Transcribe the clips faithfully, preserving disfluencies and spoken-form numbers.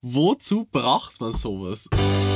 Wozu braucht man sowas?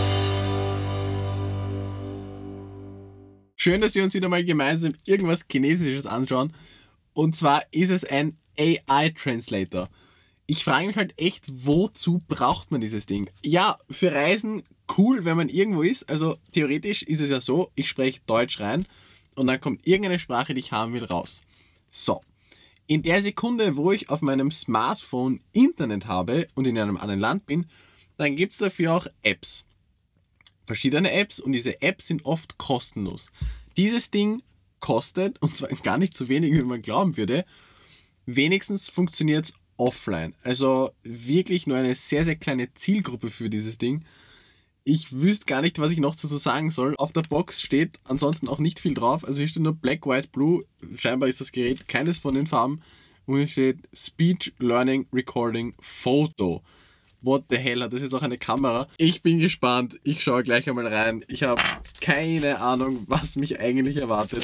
Schön, dass wir uns wieder mal gemeinsam irgendwas Chinesisches anschauen. Und zwar ist es ein A I-Translator. Ich frage mich halt echt, wozu braucht man dieses Ding? Ja, für Reisen cool, wenn man irgendwo ist. Also theoretisch ist es ja so, ich spreche Deutsch rein und dann kommt irgendeine Sprache, die ich haben will, raus. So. In der Sekunde, wo ich auf meinem Smartphone Internet habe und in einem anderen Land bin, dann gibt es dafür auch Apps. Verschiedene Apps und diese Apps sind oft kostenlos. Dieses Ding kostet, und zwar gar nicht so wenig, wie man glauben würde, wenigstens funktioniert es offline. Also wirklich nur eine sehr, sehr kleine Zielgruppe für dieses Ding. Ich wüsste gar nicht, was ich noch dazu sagen soll. Auf der Box steht ansonsten auch nicht viel drauf. Also hier steht nur Black, White, Blue. Scheinbar ist das Gerät keines von den Farben. Und hier steht Speech, Learning, Recording, Photo. What the hell, hat das jetzt auch eine Kamera? Ich bin gespannt. Ich schaue gleich einmal rein. Ich habe keine Ahnung, was mich eigentlich erwartet.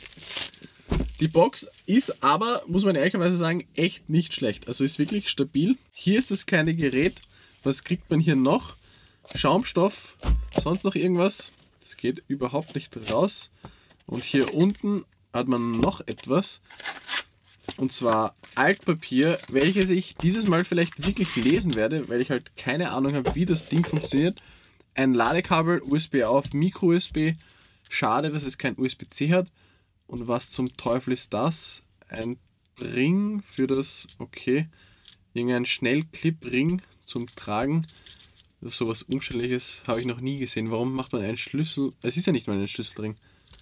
Die Box ist aber, muss man ehrlicherweise sagen, echt nicht schlecht. Also ist wirklich stabil. Hier ist das kleine Gerät. Was kriegt man hier noch? Schaumstoff, sonst noch irgendwas. Das geht überhaupt nicht raus. Und hier unten hat man noch etwas. Und zwar Altpapier, welches ich dieses Mal vielleicht wirklich lesen werde, weil ich halt keine Ahnung habe, wie das Ding funktioniert. Ein Ladekabel, U S B auf, Micro-U S B. Schade, dass es kein U S B C hat. Und was zum Teufel ist das? Ein Ring für das, okay, irgendein Schnellclip-Ring zum Tragen. Das ist sowas Umständliches, habe ich noch nie gesehen. Warum macht man einen Schlüssel? Es ist ja nicht mal ein Schlüsselring.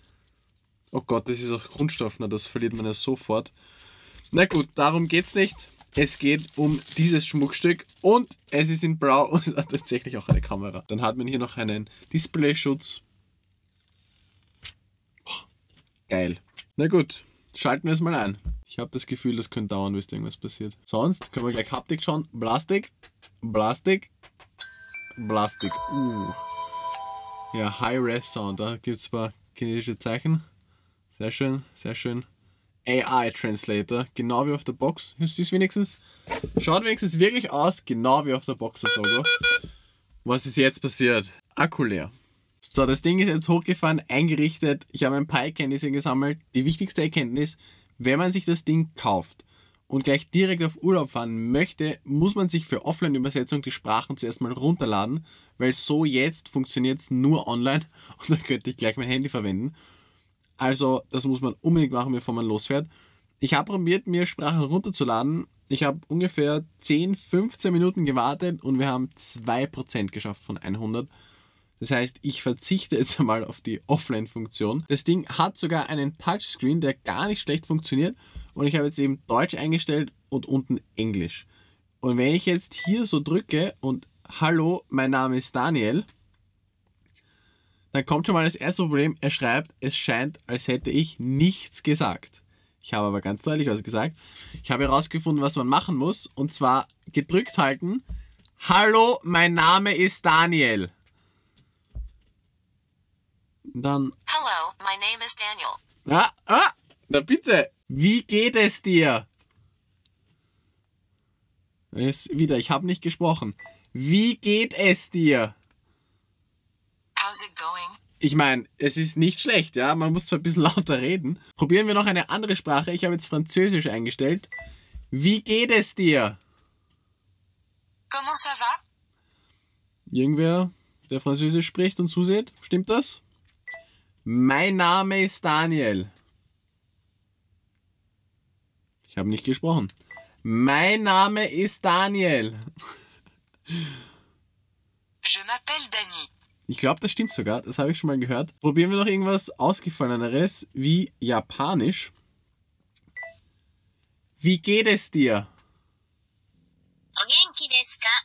Oh Gott, das ist auch Kunststoff, na, das verliert man ja sofort. Na gut, darum geht's nicht. Es geht um dieses Schmuckstück und es ist in Blau und es hat tatsächlich auch eine Kamera. Dann hat man hier noch einen Displayschutz. Geil. Na gut, schalten wir es mal ein. Ich habe das Gefühl, das könnte dauern, bis irgendwas passiert. Sonst können wir gleich Haptik schauen. Plastik, Plastik, Plastik. Uh. Ja, High-Res-Sound. Da gibt es ein paar chinesische Zeichen. Sehr schön, sehr schön. A I-Translator, genau wie auf der Box. Es ist wenigstens, schaut wenigstens wirklich aus, genau wie auf der Box das Logo. Was ist jetzt passiert? Akku leer. So, das Ding ist jetzt hochgefahren, eingerichtet. Ich habe ein paar Erkenntnisse gesammelt. Die wichtigste Erkenntnis, wenn man sich das Ding kauft und gleich direkt auf Urlaub fahren möchte, muss man sich für Offline-Übersetzung die Sprachen zuerst mal runterladen, weil so jetzt funktioniert es nur online und dann könnte ich gleich mein Handy verwenden. Also das muss man unbedingt machen, bevor man losfährt. Ich habe probiert, mir Sprachen runterzuladen. Ich habe ungefähr zehn, fünfzehn Minuten gewartet und wir haben zwei Prozent geschafft von hundert. Das heißt, ich verzichte jetzt einmal auf die Offline-Funktion. Das Ding hat sogar einen Touchscreen, der gar nicht schlecht funktioniert. Und ich habe jetzt eben Deutsch eingestellt und unten Englisch. Und wenn ich jetzt hier so drücke und Hallo, mein Name ist Daniel, dann kommt schon mal das erste Problem. Er schreibt, es scheint, als hätte ich nichts gesagt. Ich habe aber ganz deutlich was gesagt. Ich habe herausgefunden, was man machen muss. Und zwar gedrückt halten. Hallo, mein Name ist Daniel. Dann. Hello, my name is Daniel. Ah, ah, na bitte. Wie geht es dir? Ist wieder, ich habe nicht gesprochen. Wie geht es dir? How's it going? Ich meine, es ist nicht schlecht, ja. Man muss zwar ein bisschen lauter reden. Probieren wir noch eine andere Sprache. Ich habe jetzt Französisch eingestellt. Wie geht es dir? Comment ça va? Irgendwer, der Französisch spricht und zusieht, stimmt das? Mein Name ist Daniel. Ich habe nicht gesprochen. Mein Name ist Daniel. Je m'appelle Dani. Ich glaube, das stimmt sogar. Das habe ich schon mal gehört. Probieren wir noch irgendwas Ausgefalleneres wie Japanisch. Wie geht es dir? Genki desu ka?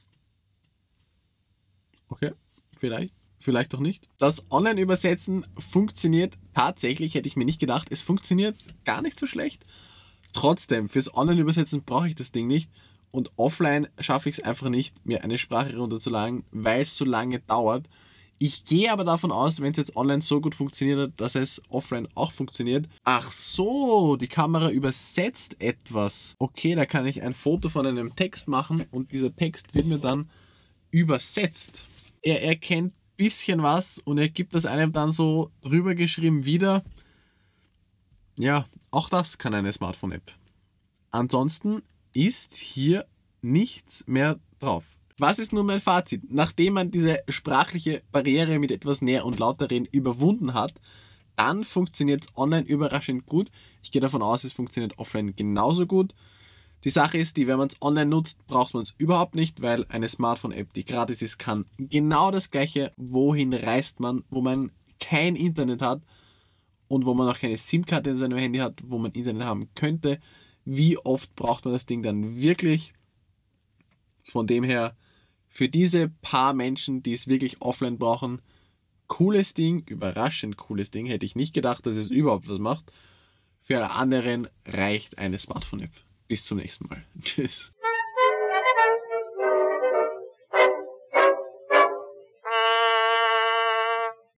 Okay, vielleicht. Vielleicht doch nicht. Das Online-Übersetzen funktioniert tatsächlich, hätte ich mir nicht gedacht. Es funktioniert gar nicht so schlecht. Trotzdem, fürs Online-Übersetzen brauche ich das Ding nicht. Und offline schaffe ich es einfach nicht, mir eine Sprache runterzuladen, weil es so lange dauert. Ich gehe aber davon aus, wenn es jetzt online so gut funktioniert hat, dass es offline auch funktioniert. Ach so, die Kamera übersetzt etwas. Okay, da kann ich ein Foto von einem Text machen und dieser Text wird mir dann übersetzt. Er erkennt ein bisschen was und er gibt das einem dann so drüber geschrieben wieder. Ja, auch das kann eine Smartphone-App. Ansonsten ist hier nichts mehr drauf. Was ist nun mein Fazit? Nachdem man diese sprachliche Barriere mit etwas näher und lauter reden überwunden hat, dann funktioniert es online überraschend gut. Ich gehe davon aus, es funktioniert offline genauso gut. Die Sache ist die, wenn man es online nutzt, braucht man es überhaupt nicht, weil eine Smartphone-App, die gratis ist, kann genau das Gleiche. Wohin reist man, wo man kein Internet hat und wo man auch keine SIM-Karte in seinem Handy hat, wo man Internet haben könnte. Wie oft braucht man das Ding dann wirklich? Von dem her, für diese paar Menschen, die es wirklich offline brauchen, cooles Ding, überraschend cooles Ding. Hätte ich nicht gedacht, dass es überhaupt was macht. Für alle anderen reicht eine Smartphone-App. Bis zum nächsten Mal. Tschüss.